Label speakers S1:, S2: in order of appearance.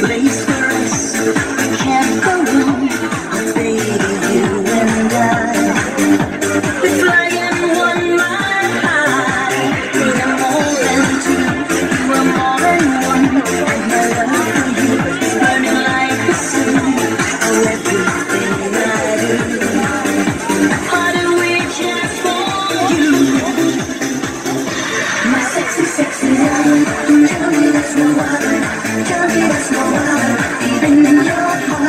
S1: place for us. Can't go wrong, baby, you and I. We're flying one mile high. We are more than two, you are more than one. And my love for you is burning like a sun. Oh, everything I do, how do we just for you? My sexy, sexy lover, tell me that's no other, tell me that's no other, even in your heart.